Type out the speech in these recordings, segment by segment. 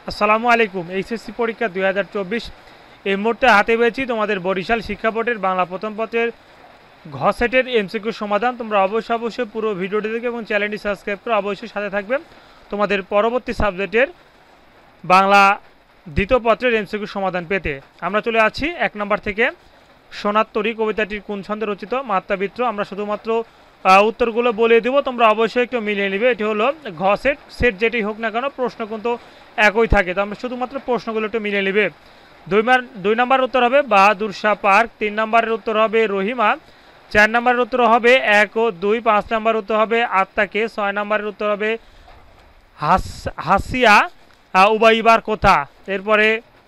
আসসালামু আলাইকুম। এইচএসসি পরীক্ষা 2024 এই মুহূর্তে হাতে পেয়েছি তোমাদের বরিশাল শিক্ষা বোর্ডের বাংলা প্রথম পত্রের ঘ সেটের এমসিকিউ সমাধান। তোমরা অবশ্যই পুরো ভিডিওটি দেখে এবং চ্যানেলটি সাবস্ক্রাইব করে অবশ্যই সাথে থাকবে তোমাদের পরবর্তী সাবজেক্টের বাংলা দ্বিতীয় পত্রের এমসিকিউ সমাধান পেতে। আমরা চলে আছি 1 নম্বর থেকে। সোনার তরী কবিতাটির কোন ছন্দে রচিত? মাত্রাবৃত্ত। আমরা শুধুমাত্র উত্তরগুলো বলে দেবো, তোমরা অবশ্যই একটু মিলিয়ে নেবে। এটি হলো ঘ সেট। সেট যেটি হোক না কেন প্রশ্ন কিন্তু একই থাকে, তো আমরা শুধুমাত্র প্রশ্নগুলো একটু মিলিয়ে নেবে। 2 নম্বরের উত্তর হবে বাহাদুর শাহ পার্ক। 3 নম্বরের উত্তর হবে রহিমা। 4 নম্বরের উত্তর হবে 1 ও 2। 5 নম্বরের উত্তর হবে আত্মাকে। 6 নম্বরের উত্তর হবে হাসিয়া উবাইবার কথা। এরপরে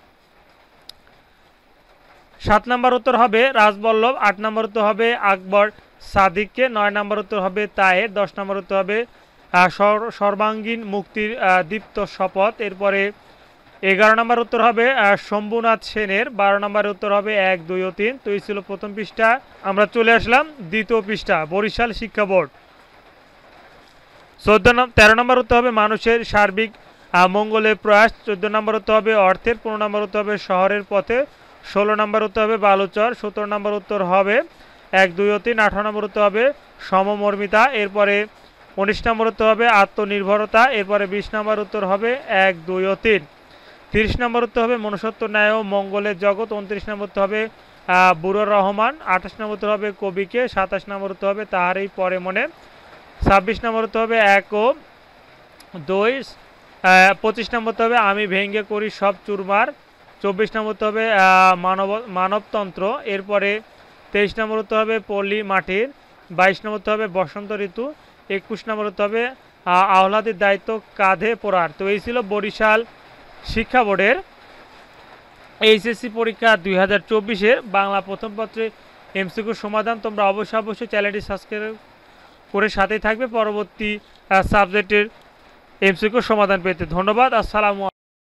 7 নম্বর উত্তর হবে রাজবল্লভ। 8 নম্বর উত্তর হবে আকবর সাদিককে। 9 নম্বর উত্তর হবে তাহের। 10 নম্বর উত্তর হবে সর্বাঙ্গীন মুক্তির দীপ্ত শপথ। এরপরে 11 নম্বর উত্তর হবে শম্ভুনাথ সেনের। 12 নম্বরের উত্তর হবে 1, 2 ও 3। তো এই ছিল প্রথম পৃষ্ঠা। আমরা চলে আসলাম দ্বিতীয় পৃষ্ঠা, বরিশাল শিক্ষা বোর্ড। 13 নম্বর উত্তর হবে মানুষের সার্বিক মঙ্গলের প্রয়াস। 14 নম্বর উত্তর হবে অর্থের। 15 নম্বর উত্তর হবে শহরের পথে। 16 নম্বর উত্তর হবে বালুচর। 17 নম্বর উত্তর হবে 1, 2 ও 3। 18 নম্বর উত্তর হবে সমমর্মিতা। এরপরে 19 নম্বর উত্তর হবে আত্মনির্ভরতা। এরপরে 20 নম্বর উত্তর হবে 1, 2 ও 3। 30 নম্বর উত্তর হবে মনুষ্যত্ব ন্যায় ও মঙ্গলের জগৎ। 29 নম্বর উত্তর হবে বুরর রহমান। 28 নম্বর উত্তর হবে কবিকে। 27 নম্বর উত্তর হবে তাহারই পরে মনে। 26 নম্বর উত্তর হবে 1 ও 2। 25 নম্বর উত্তর হবে আমি ভেঙ্গে করি সব চুরমার। 24 নম্বর উত্তর হবে মানবতন্ত্র। এরপরে 23 নম্বর উত্তর হবে পল্লী মাটির। 22 নম্বর উত্তর হবে বসন্ত ঋতু। 21 নম্বর উত্তর হবে আহ্লাদের দায়িত্ব কাঁধে পড়ার। তো এই ছিল বরিশাল শিক্ষা বোর্ডের এইচএসসি পরীক্ষা 2024-এর বাংলা প্রথম পত্রে এমসিকিউ সমাধান। তোমরা অবশ্যই চ্যানেলটি সাবস্ক্রাইব করে সাথেই থাকবে পরবর্তী সাবজেক্টের এমসিকিউ সমাধান পেতে। ধন্যবাদ। আসসালামু